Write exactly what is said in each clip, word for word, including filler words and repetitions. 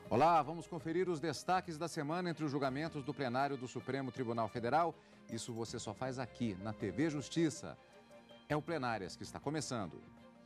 Olá, vamos conferir os destaques da semana entre os julgamentos do plenário do Supremo Tribunal Federal. Isso você só faz aqui, na T V Justiça. É o Plenárias que está começando.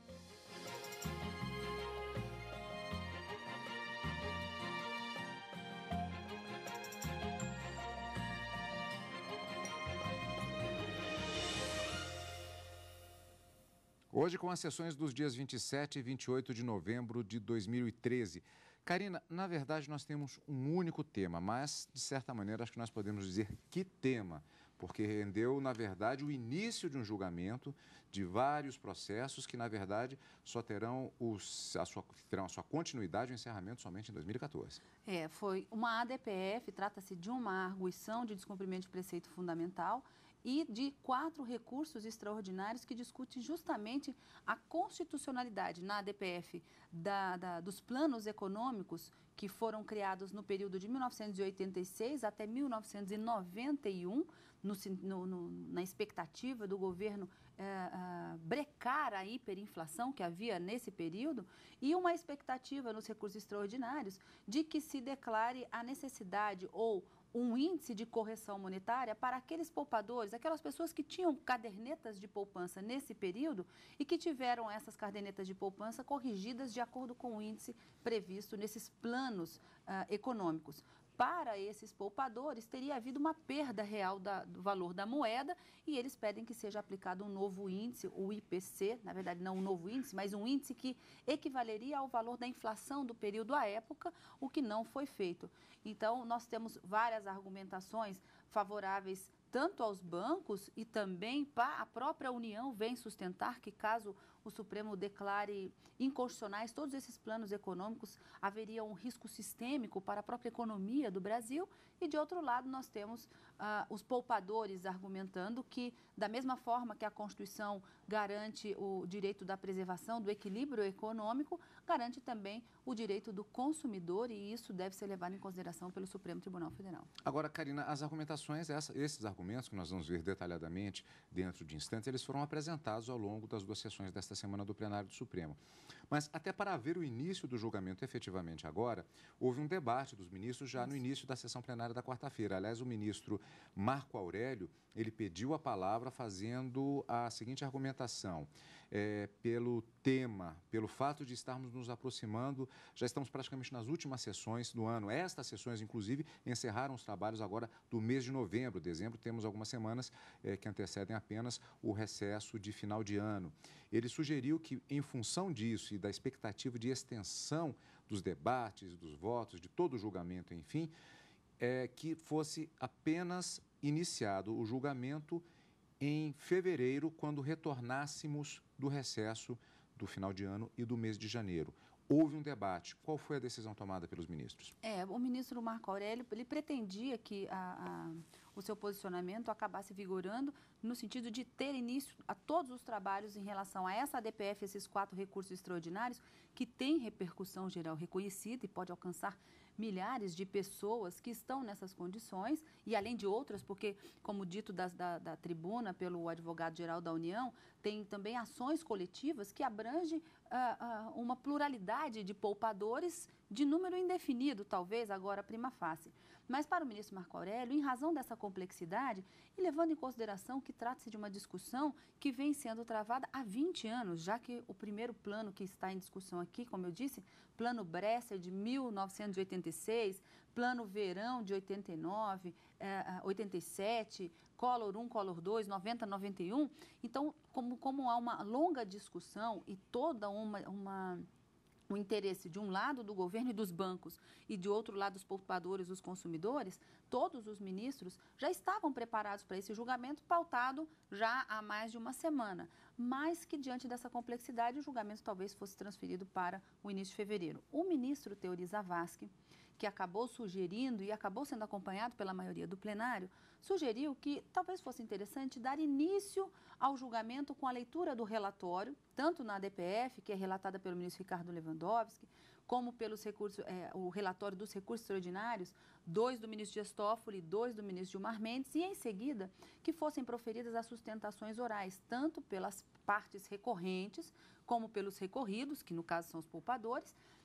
Hoje com as sessões dos dias vinte e sete e vinte e oito de novembro de dois mil e treze. Karina, na verdade nós temos um único tema, mas de certa maneira acho que nós podemos dizer que tema, porque rendeu na verdade o início de um julgamento de vários processos que na verdade só terão, os, a, sua, terão a sua continuidade e o encerramento somente em dois mil e quatorze. É, foi uma A D P F, trata-se de uma arguição de descumprimento de preceito fundamental e de quatro recursos extraordinários que discutem justamente a constitucionalidade na A D P F da, da, dos planos econômicos que foram criados no período de mil novecentos e oitenta e seis até mil novecentos e noventa e um, no, no, no, na expectativa do governo é, é, brecar a hiperinflação que havia nesse período e uma expectativa nos recursos extraordinários de que se declare a necessidade ou um índice de correção monetária para aqueles poupadores, aquelas pessoas que tinham cadernetas de poupança nesse período e que tiveram essas cadernetas de poupança corrigidas de acordo com o índice previsto nesses planos uh, econômicos. Para esses poupadores, teria havido uma perda real da, do valor da moeda e eles pedem que seja aplicado um novo índice, o I P C, na verdade não um novo índice, mas um índice que equivaleria ao valor da inflação do período à época, o que não foi feito. Então, nós temos várias argumentações favoráveis tanto aos bancos e também para a própria União vem sustentar que caso o Supremo declare inconstitucionais todos esses planos econômicos, haveria um risco sistêmico para a própria economia do Brasil e, de outro lado, nós temos ah, os poupadores argumentando que, da mesma forma que a Constituição garante o direito da preservação do equilíbrio econômico, garante também o direito do consumidor e isso deve ser levado em consideração pelo Supremo Tribunal Federal. Agora, Karina, as argumentações, essa, esses argumentos que nós vamos ver detalhadamente dentro de instantes, eles foram apresentados ao longo das duas sessões desta semana do plenário do Supremo. Mas até para ver o início do julgamento efetivamente agora, houve um debate dos ministros já no início da sessão plenária da quarta-feira. Aliás, o ministro Marco Aurélio, ele pediu a palavra fazendo a seguinte argumentação. É, pelo tema, pelo fato de estarmos nos aproximando, já estamos praticamente nas últimas sessões do ano. Estas sessões, inclusive, encerraram os trabalhos agora do mês de novembro. Dezembro, temos algumas semanas é, que antecedem apenas o recesso de final de ano. Ele sugeriu que, em função disso e da expectativa de extensão dos debates, dos votos, de todo o julgamento, enfim, é, que fosse apenas iniciado o julgamento em fevereiro, quando retornássemos do recesso do final de ano e do mês de janeiro. Houve um debate. Qual foi a decisão tomada pelos ministros? É, o ministro Marco Aurélio, ele pretendia que a, a, o seu posicionamento acabasse vigorando no sentido de ter início a todos os trabalhos em relação a essa A D P F, esses quatro recursos extraordinários, que têm repercussão geral reconhecida e pode alcançar milhares de pessoas que estão nessas condições e além de outras, porque, como dito das, da, da tribuna pelo advogado-geral da União, tem também ações coletivas que abrangem uh, uh, uma pluralidade de poupadores de número indefinido, talvez, agora prima facie. Mas para o ministro Marco Aurélio, em razão dessa complexidade e levando em consideração que trata-se de uma discussão que vem sendo travada há vinte anos, já que o primeiro plano que está em discussão aqui, como eu disse, plano Bresser de mil novecentos e oitenta e seis, plano Verão de oitenta e nove, eh, oitenta e sete, Collor um, Collor dois, noventa, noventa e um. Então, como, como há uma longa discussão e toda uma... uma o interesse de um lado do governo e dos bancos e de outro lado dos poupadores, os consumidores, todos os ministros já estavam preparados para esse julgamento pautado já há mais de uma semana, mas que diante dessa complexidade o julgamento talvez fosse transferido para o início de fevereiro. O ministro Teori Zavascki, que acabou sugerindo e acabou sendo acompanhado pela maioria do plenário, sugeriu que talvez fosse interessante dar início ao julgamento com a leitura do relatório, tanto na A D P F, que é relatada pelo ministro Ricardo Lewandowski, como pelos recursos, é, o relatório dos recursos extraordinários, dois do ministro Dias Toffoli, dois do ministro Gilmar Mendes, e em seguida que fossem proferidas as sustentações orais, tanto pelas partes recorrentes, como pelos recorridos, que no caso são os poupadores,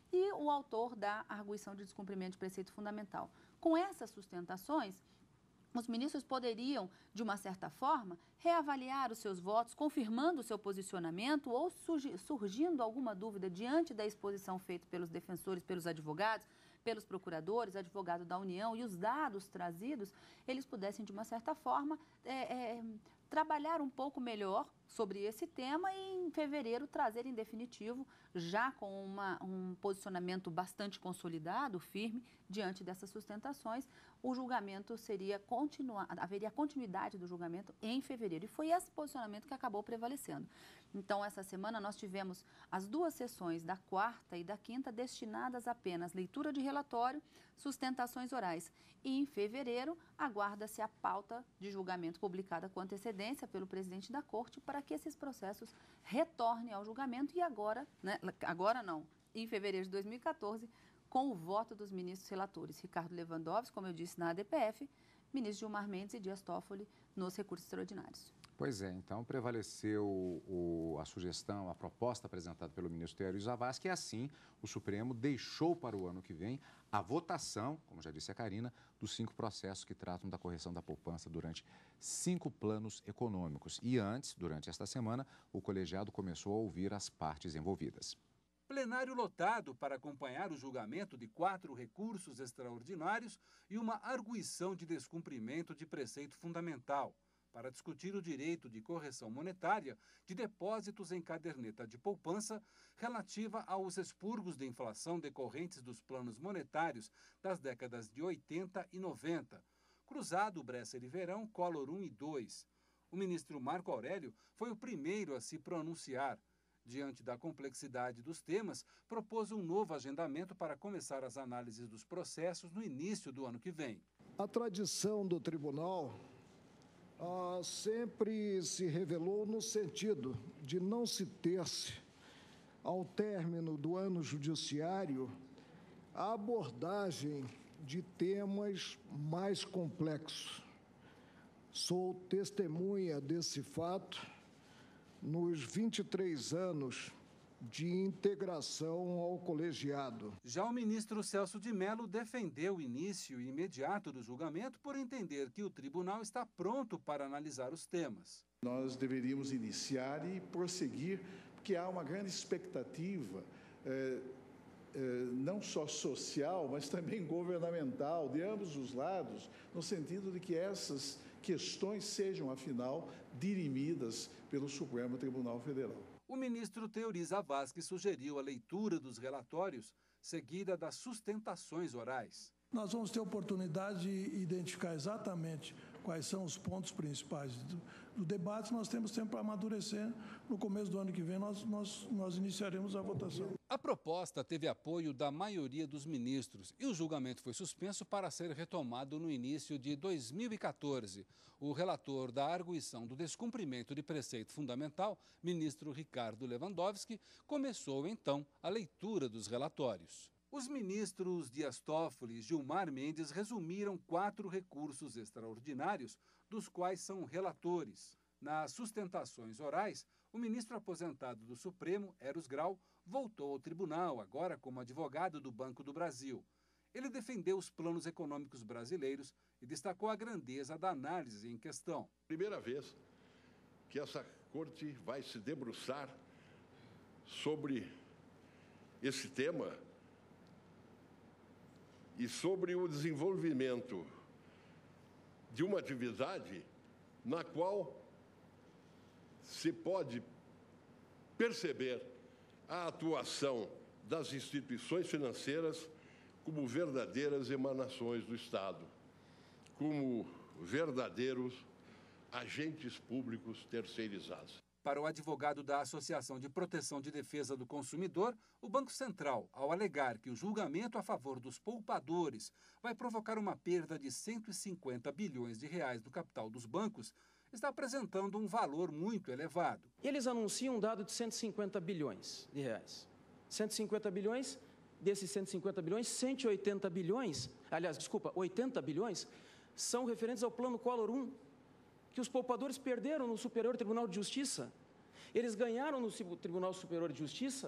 e o autor da arguição de descumprimento de preceito fundamental. Com essas sustentações, os ministros poderiam, de uma certa forma, reavaliar os seus votos, confirmando o seu posicionamento ou surgindo alguma dúvida diante da exposição feita pelos defensores, pelos advogados, pelos procuradores, advogado da União e os dados trazidos, eles pudessem, de uma certa forma, é, é, trabalhar um pouco melhor sobre esse tema e, em fevereiro, trazer em definitivo, já com uma, um posicionamento bastante consolidado, firme, diante dessas sustentações, o julgamento seria continuar, haveria continuidade do julgamento em fevereiro. E foi esse posicionamento que acabou prevalecendo. Então, essa semana, nós tivemos as duas sessões da quarta e da quinta destinadas apenas à leitura de relatório, sustentações orais. E, em fevereiro, aguarda-se a pauta de julgamento publicada com antecedência pelo presidente da Corte para que esses processos retornem ao julgamento e agora, né, agora não, em fevereiro de dois mil e quatorze, com o voto dos ministros relatores, Ricardo Lewandowski, como eu disse, na A D P F, ministro Gilmar Mendes e Dias Toffoli nos recursos extraordinários. Pois é, então prevaleceu o, a sugestão, a proposta apresentada pelo ministro Teório Zavascki, e assim o Supremo deixou para o ano que vem a votação, como já disse a Karina, dos cinco processos que tratam da correção da poupança durante cinco planos econômicos. E antes, durante esta semana, o colegiado começou a ouvir as partes envolvidas. Plenário lotado para acompanhar o julgamento de quatro recursos extraordinários e uma arguição de descumprimento de preceito fundamental, para discutir o direito de correção monetária de depósitos em caderneta de poupança relativa aos expurgos de inflação decorrentes dos planos monetários das décadas de oitenta e noventa, cruzado Bresser e Verão, Collor um e dois. O ministro Marco Aurélio foi o primeiro a se pronunciar. Diante da complexidade dos temas, propôs um novo agendamento para começar as análises dos processos no início do ano que vem. A tradição do tribunal ah, sempre se revelou no sentido de não se ter-se, ao término do ano judiciário, a abordagem de temas mais complexos. Sou testemunha desse fato nos vinte e três anos de integração ao colegiado. Já o ministro Celso de Mello defendeu o início imediato do julgamento por entender que o tribunal está pronto para analisar os temas. Nós deveríamos iniciar e prosseguir, porque há uma grande expectativa, é, é, não só social, mas também governamental, de ambos os lados, no sentido de que essas questões sejam, afinal, dirimidas pelo Supremo Tribunal Federal. O ministro Teori Zavascki sugeriu a leitura dos relatórios, seguida das sustentações orais. Nós vamos ter oportunidade de identificar exatamente quais são os pontos principais do, do debate. Nós temos tempo para amadurecer. No começo do ano que vem, nós, nós, nós iniciaremos a votação. A proposta teve apoio da maioria dos ministros e o julgamento foi suspenso para ser retomado no início de dois mil e quatorze. O relator da arguição do descumprimento de preceito fundamental, ministro Ricardo Lewandowski, começou então a leitura dos relatórios. Os ministros Dias Toffoli e Gilmar Mendes resumiram quatro recursos extraordinários, dos quais são relatores. Nas sustentações orais, o ministro aposentado do Supremo, Eros Grau, voltou ao tribunal, agora como advogado do Banco do Brasil. Ele defendeu os planos econômicos brasileiros e destacou a grandeza da análise em questão. Primeira vez que essa corte vai se debruçar sobre esse tema e sobre o desenvolvimento de uma atividade na qual se pode perceber a atuação das instituições financeiras como verdadeiras emanações do Estado, como verdadeiros agentes públicos terceirizados. Para o advogado da Associação de Proteção de Defesa do Consumidor, o Banco Central, ao alegar que o julgamento a favor dos poupadores vai provocar uma perda de cento e cinquenta bilhões de reais no capital dos bancos, está apresentando um valor muito elevado. Eles anunciam um dado de cento e cinquenta bilhões de reais. cento e cinquenta bilhões, desses cento e cinquenta bilhões, cento e oitenta bilhões, aliás, desculpa, oitenta bilhões, são referentes ao plano Collor um, que os poupadores perderam no Superior Tribunal de Justiça. Eles ganharam no Tribunal Superior de Justiça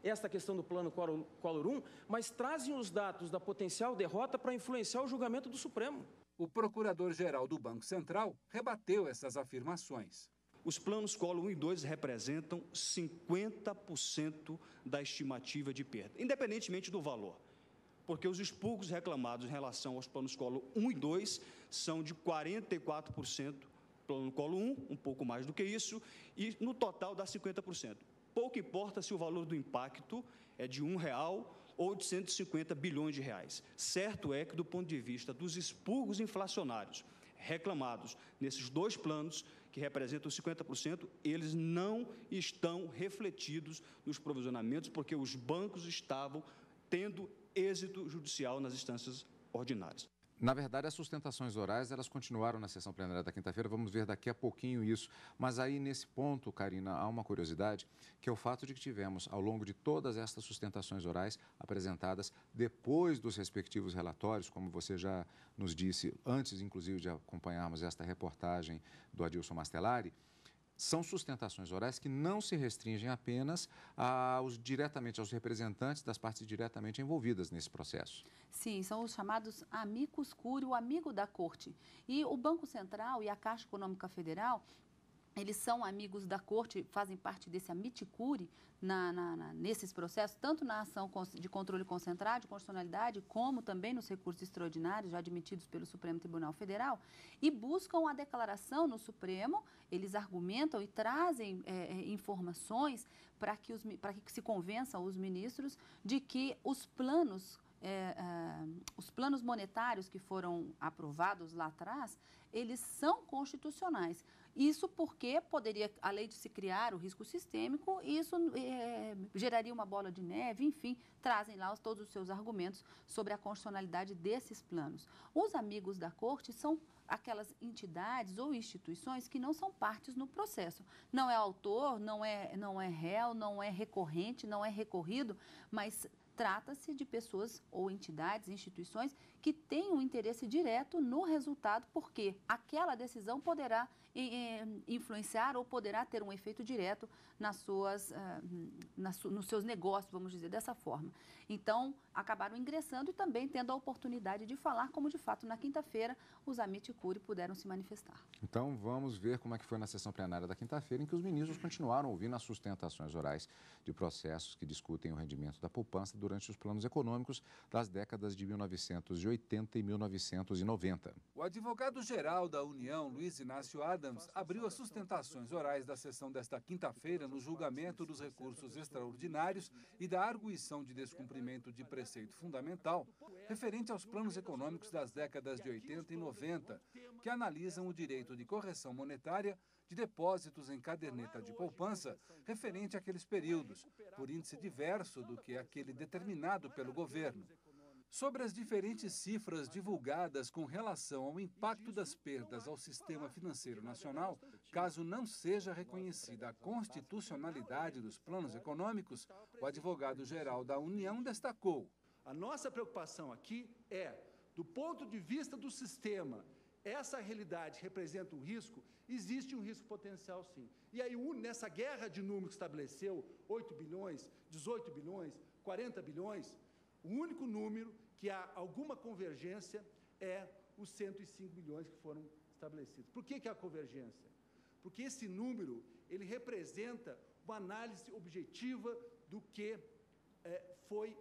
esta questão do plano Collor um, mas trazem os dados da potencial derrota para influenciar o julgamento do Supremo. O procurador-geral do Banco Central rebateu essas afirmações. Os planos Collor um e dois representam cinquenta por cento da estimativa de perda, independentemente do valor, porque os expurgos reclamados em relação aos planos Collor um e dois são de quarenta e quatro por cento, plano Collor um, um pouco mais do que isso, e no total dá cinquenta por cento. Pouco importa se o valor do impacto é de um real ou de cento e cinquenta bilhões de reais. Certo é que, do ponto de vista dos expurgos inflacionários reclamados nesses dois planos, que representam cinquenta por cento, eles não estão refletidos nos provisionamentos, porque os bancos estavam tendo êxito judicial nas instâncias ordinárias. Na verdade, as sustentações orais, elas continuaram na sessão plenária da quinta-feira, vamos ver daqui a pouquinho isso. Mas aí, nesse ponto, Karina, há uma curiosidade, que é o fato de que tivemos, ao longo de todas estas sustentações orais apresentadas, depois dos respectivos relatórios, como você já nos disse, antes, inclusive, de acompanharmos esta reportagem do Adilson Mastelari, são sustentações orais que não se restringem apenas aos, diretamente aos representantes das partes diretamente envolvidas nesse processo. Sim, são os chamados amicus curiae, o amigo da corte. E o Banco Central e a Caixa Econômica Federal, eles são amigos da corte, fazem parte desse amici curiae na, na, na, nesses processos, tanto na ação de controle concentrado, de constitucionalidade, como também nos recursos extraordinários já admitidos pelo Supremo Tribunal Federal, e buscam a declaração no Supremo, eles argumentam e trazem é, informações para que, os, para que se convençam os ministros de que os planos, é, é, os planos monetários que foram aprovados lá atrás, eles são constitucionais. Isso porque poderia, além de se criar o risco sistêmico, isso é, geraria uma bola de neve, enfim, trazem lá os, todos os seus argumentos sobre a constitucionalidade desses planos. Os amigos da corte são aquelas entidades ou instituições que não são partes no processo. Não é autor, não é, não é réu, não é recorrente, não é recorrido, mas trata-se de pessoas ou entidades, instituições que têm um interesse direto no resultado, porque aquela decisão poderá eh, influenciar ou poderá ter um efeito direto nas suas, ah, nas, nos seus negócios, vamos dizer dessa forma. Então, acabaram ingressando e também tendo a oportunidade de falar, como de fato na quinta-feira os amici curiae puderam se manifestar. Então, vamos ver como é que foi na sessão plenária da quinta-feira, em que os ministros continuaram ouvindo as sustentações orais de processos que discutem o rendimento da poupança durante os planos econômicos das décadas de mil novecentos e oitenta e mil novecentos e noventa. O advogado-geral da União, Luiz Inácio Adams, abriu as sustentações orais da sessão desta quinta-feira no julgamento dos recursos extraordinários e da arguição de descumprimento de preceito fundamental referente aos planos econômicos das décadas de oitenta e noventa, que analisam o direito de correção monetária de depósitos em caderneta de poupança referente àqueles períodos, por índice diverso do que aquele determinado pelo governo. Sobre as diferentes cifras divulgadas com relação ao impacto das perdas ao sistema financeiro nacional, caso não seja reconhecida a constitucionalidade dos planos econômicos, o advogado-geral da União destacou: a nossa preocupação aqui é, do ponto de vista do sistema, essa realidade representa um risco? Existe um risco potencial, sim. E aí, nessa guerra de números que estabeleceu, oito bilhões, dezoito bilhões, quarenta bilhões, o único número que há alguma convergência é os cento e cinco bilhões que foram estabelecidos. Por que que há convergência? Porque esse número, ele representa uma análise objetiva do que é, foi,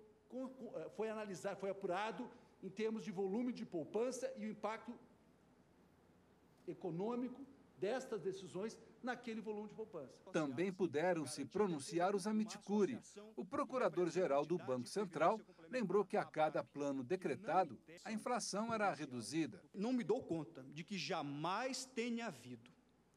foi analisado, foi apurado em termos de volume de poupança e o impacto econômico destas decisões naquele volume de poupança. Também puderam se pronunciar os amici curiae. O procurador-geral do Banco Central lembrou que a cada plano decretado, a inflação era reduzida. Não me dou conta de que jamais tenha havido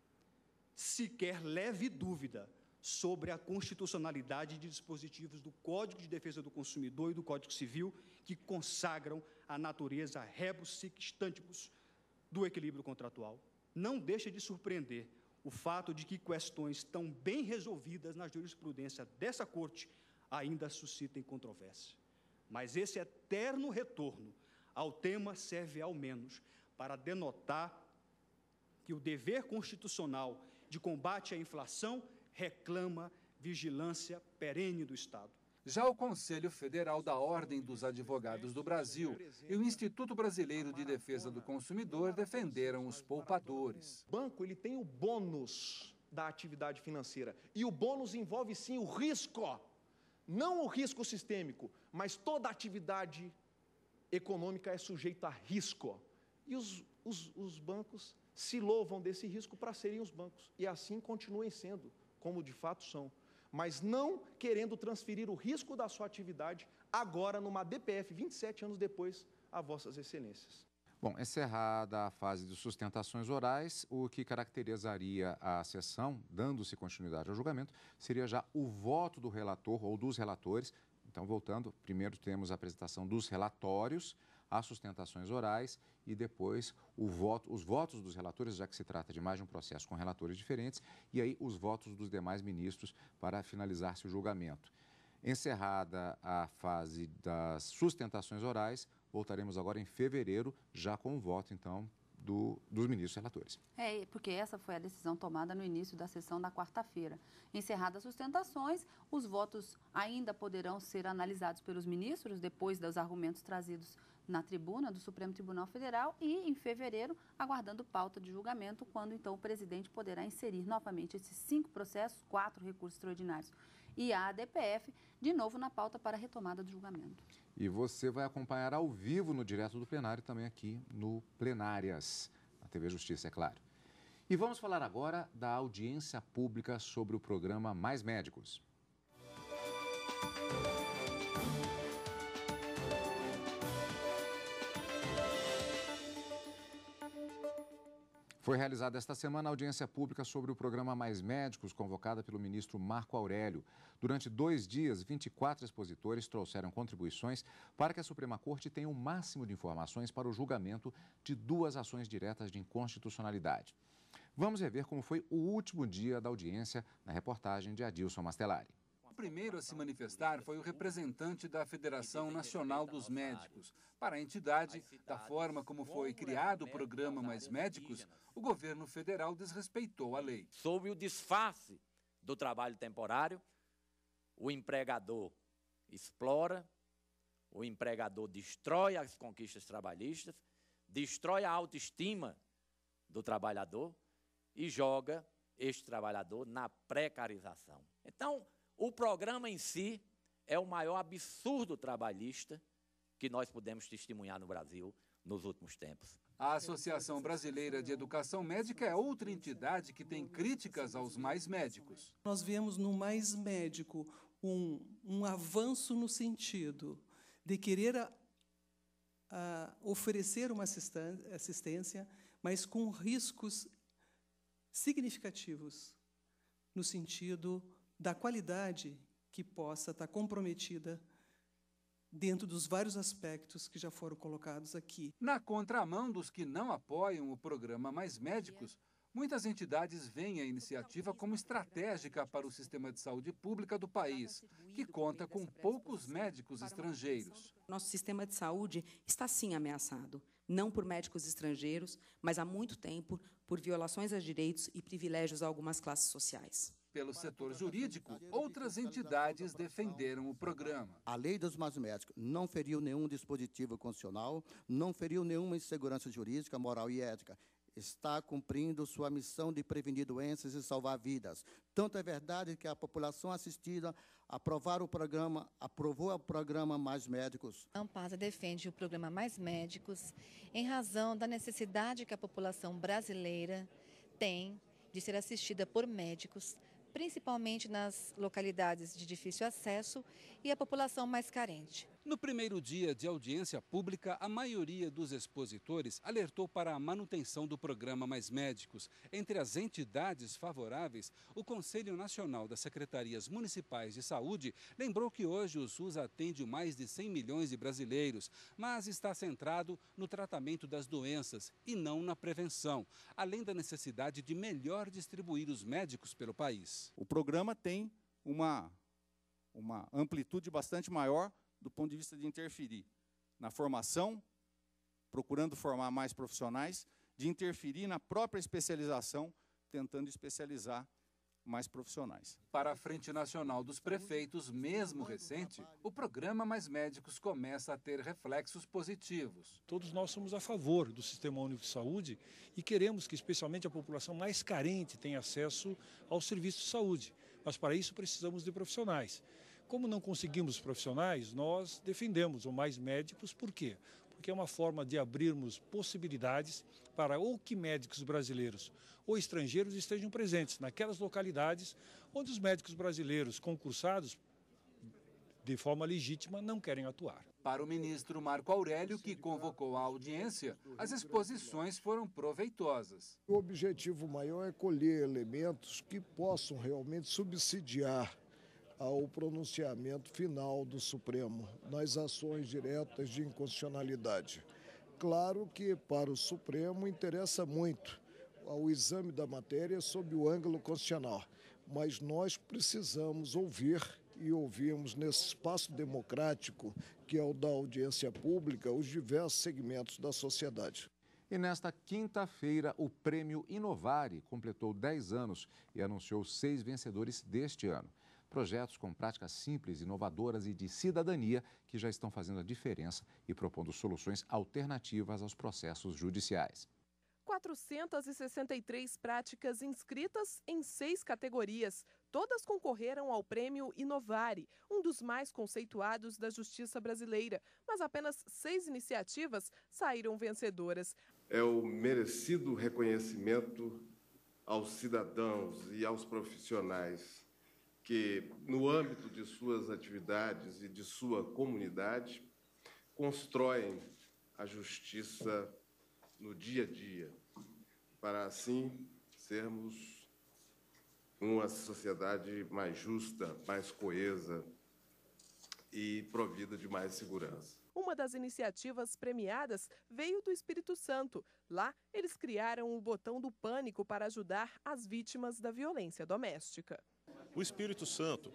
sequer leve dúvida sobre a constitucionalidade de dispositivos do Código de Defesa do Consumidor e do Código Civil que consagram a natureza rebus sic stantibus do equilíbrio contratual. Não deixa de surpreender o fato de que questões tão bem resolvidas na jurisprudência dessa Corte ainda suscitem controvérsia. Mas esse eterno retorno ao tema serve ao menos para denotar que o dever constitucional de combate à inflação reclama vigilância perene do Estado. Já o Conselho Federal da Ordem dos Advogados do Brasil e o Instituto Brasileiro de Defesa do Consumidor defenderam os poupadores. O banco ele tem o bônus da atividade financeira e o bônus envolve sim o risco, não o risco sistêmico, mas toda atividade econômica é sujeita a risco. E os, os, os bancos se louvam desse risco para serem os bancos e assim continuem sendo, como de fato são. Mas não querendo transferir o risco da sua atividade agora numa D P F vinte e sete anos depois a vossas excelências. Bom, encerrada a fase de sustentações orais, o que caracterizaria a sessão, dando-se continuidade ao julgamento, seria já o voto do relator ou dos relatores. Então, voltando, primeiro temos a apresentação dos relatórios, as sustentações orais e depois o voto, os votos dos relatores, já que se trata de mais de um processo com relatores diferentes, e aí os votos dos demais ministros para finalizar-se o julgamento. Encerrada a fase das sustentações orais, voltaremos agora em fevereiro, já com o voto, então, do, dos ministros relatores. É, porque essa foi a decisão tomada no início da sessão da quarta-feira. Encerradas as sustentações, os votos ainda poderão ser analisados pelos ministros, depois dos argumentos trazidos na tribuna do Supremo Tribunal Federal e, em fevereiro, aguardando pauta de julgamento, quando, então, o presidente poderá inserir novamente esses cinco processos, quatro recursos extraordinários e a ADPF, de novo na pauta para a retomada do julgamento. E você vai acompanhar ao vivo no Direto do Plenário, também aqui no Plenárias, na T V Justiça, é claro. E vamos falar agora da audiência pública sobre o programa Mais Médicos. Foi realizada esta semana a audiência pública sobre o programa Mais Médicos, convocada pelo ministro Marco Aurélio. Durante dois dias, vinte e quatro expositores trouxeram contribuições para que a Suprema Corte tenha o máximo de informações para o julgamento de duas ações diretas de inconstitucionalidade. Vamos rever como foi o último dia da audiência na reportagem de Adilson Mastelari. O primeiro a se manifestar foi o representante da Federação Nacional dos Médicos. Para a entidade, da forma como foi criado o programa Mais Médicos, o governo federal desrespeitou a lei. Sob o disfarce do trabalho temporário, o empregador explora, o empregador destrói as conquistas trabalhistas, destrói a autoestima do trabalhador e joga este trabalhador na precarização. Então, o programa em si é o maior absurdo trabalhista que nós pudemos testemunhar no Brasil nos últimos tempos. A Associação Brasileira de Educação Médica é outra entidade que tem críticas aos Mais Médicos. Nós vemos no Mais Médico um, um avanço no sentido de querer a, a oferecer uma assistência, mas com riscos significativos, no sentido da qualidade que possa estar comprometida dentro dos vários aspectos que já foram colocados aqui. Na contramão dos que não apoiam o programa Mais Médicos, muitas entidades veem a iniciativa como estratégica para o sistema de saúde pública do país, que conta com poucos médicos estrangeiros. Nosso sistema de saúde está sim ameaçado, não por médicos estrangeiros, mas há muito tempo por violações a direitos e privilégios a algumas classes sociais. Pelo setor jurídico, outras entidades defenderam o programa. A lei dos mais médicos não feriu nenhum dispositivo constitucional, não feriu nenhuma insegurança jurídica, moral e ética. Está cumprindo sua missão de prevenir doenças e salvar vidas. Tanto é verdade que a população assistida aprovar o programa, aprovou o programa Mais Médicos. A Ampasa defende o programa Mais Médicos em razão da necessidade que a população brasileira tem de ser assistida por médicos, principalmente nas localidades de difícil acesso e a população mais carente. No primeiro dia de audiência pública, a maioria dos expositores alertou para a manutenção do programa Mais Médicos. Entre as entidades favoráveis, o Conselho Nacional das Secretarias Municipais de Saúde lembrou que hoje o SUS atende mais de cem milhões de brasileiros, mas está centrado no tratamento das doenças e não na prevenção, além da necessidade de melhor distribuir os médicos pelo país. O programa tem uma, uma amplitude bastante maior do ponto de vista de interferir na formação, procurando formar mais profissionais, de interferir na própria especialização, tentando especializar mais profissionais. Para a Frente Nacional dos Prefeitos, mesmo recente, o programa Mais Médicos começa a ter reflexos positivos. Todos nós somos a favor do Sistema Único de Saúde e queremos que especialmente a população mais carente tenha acesso aos serviços de saúde. Mas para isso precisamos de profissionais. Como não conseguimos profissionais, nós defendemos o Mais Médicos. Por quê? Porque é uma forma de abrirmos possibilidades para ou que médicos brasileiros ou estrangeiros estejam presentes naquelas localidades onde os médicos brasileiros concursados, de forma legítima, não querem atuar. Para o ministro Marco Aurélio, que convocou a audiência, as exposições foram proveitosas. O objetivo maior é colher elementos que possam realmente subsidiar ao pronunciamento final do Supremo nas ações diretas de inconstitucionalidade. Claro que para o Supremo interessa muito o exame da matéria sob o ângulo constitucional, mas nós precisamos ouvir e ouvimos nesse espaço democrático, que é o da audiência pública, os diversos segmentos da sociedade. E nesta quinta-feira, o Prêmio Inovare completou dez anos e anunciou seis vencedores deste ano. Projetos com práticas simples, inovadoras e de cidadania que já estão fazendo a diferença e propondo soluções alternativas aos processos judiciais. quatrocentas e sessenta e três práticas inscritas em seis categorias. Todas concorreram ao Prêmio Inovare, um dos mais conceituados da justiça brasileira. Mas apenas seis iniciativas saíram vencedoras. É o merecido reconhecimento aos cidadãos e aos profissionais que, no âmbito de suas atividades e de sua comunidade, constroem a justiça no dia a dia, para assim sermos uma sociedade mais justa, mais coesa e provida de mais segurança. Uma das iniciativas premiadas veio do Espírito Santo. Lá, eles criaram o botão do pânico para ajudar as vítimas da violência doméstica. O Espírito Santo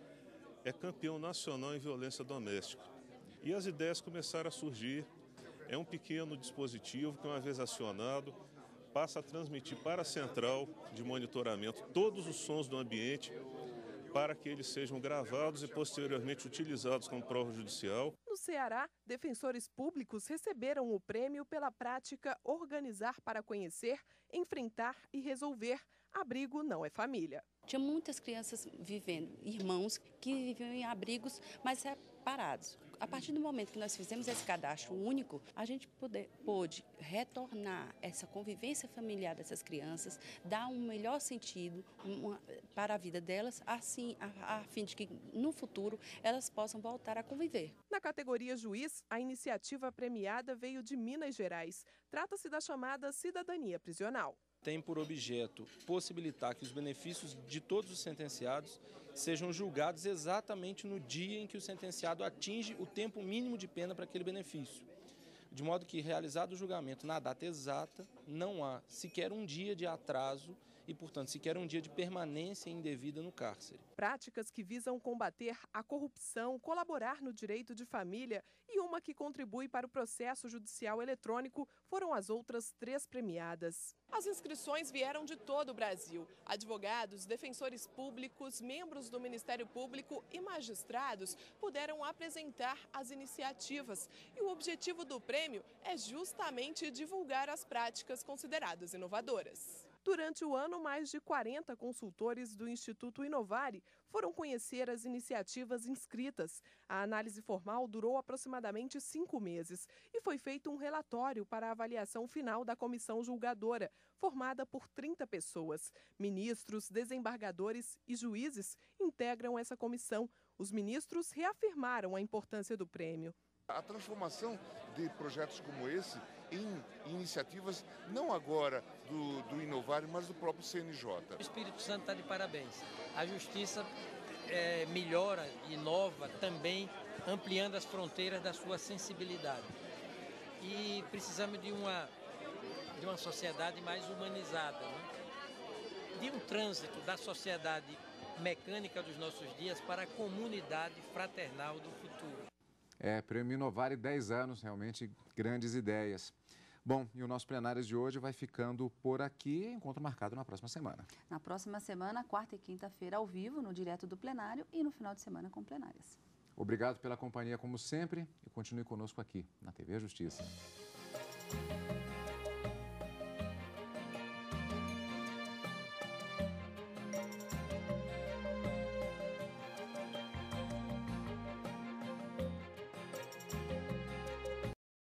é campeão nacional em violência doméstica e as ideias começaram a surgir. É um pequeno dispositivo que, uma vez acionado, passa a transmitir para a central de monitoramento todos os sons do ambiente para que eles sejam gravados e posteriormente utilizados como prova judicial. No Ceará, defensores públicos receberam o prêmio pela prática Organizar para Conhecer, Enfrentar e Resolver. Abrigo não é família. Tinha muitas crianças vivendo, irmãos que viviam em abrigos, mas separados. A partir do momento que nós fizemos esse cadastro único, a gente poder, pôde retornar essa convivência familiar dessas crianças, dar um melhor sentido uma, para a vida delas, assim, a, a fim de que no futuro elas possam voltar a conviver. Na categoria juiz, a iniciativa premiada veio de Minas Gerais. Trata-se da chamada cidadania prisional. Tem por objeto possibilitar que os benefícios de todos os sentenciados sejam julgados exatamente no dia em que o sentenciado atinge o tempo mínimo de pena para aquele benefício. De modo que, realizado o julgamento na data exata, não há sequer um dia de atraso e, portanto, sequer um dia de permanência indevida no cárcere. Práticas que visam combater a corrupção, colaborar no direito de família e uma que contribui para o processo judicial eletrônico foram as outras três premiadas. As inscrições vieram de todo o Brasil. Advogados, defensores públicos, membros do Ministério Público e magistrados puderam apresentar as iniciativas. E o objetivo do prêmio é justamente divulgar as práticas consideradas inovadoras. Durante o ano, mais de quarenta consultores do Instituto Inovare foram conhecer as iniciativas inscritas. A análise formal durou aproximadamente cinco meses e foi feito um relatório para a avaliação final da comissão julgadora, formada por trinta pessoas. Ministros, desembargadores e juízes integram essa comissão. Os ministros reafirmaram a importância do prêmio. A transformação de projetos como esse em iniciativas, não agora do, do Inovare, mas do próprio C N J. O Espírito Santo está de parabéns. A justiça é, melhora, inova, também ampliando as fronteiras da sua sensibilidade. E precisamos de uma, de uma sociedade mais humanizada, né? De um trânsito da sociedade mecânica dos nossos dias para a comunidade fraternal do futuro. É, Prêmio Inovare, dez anos, realmente grandes ideias. Bom, e o nosso plenário de hoje vai ficando por aqui. Encontro marcado na próxima semana. Na próxima semana, quarta e quinta-feira, ao vivo, no Direto do Plenário, e no final de semana com plenárias. Obrigado pela companhia, como sempre, e continue conosco aqui na T V Justiça.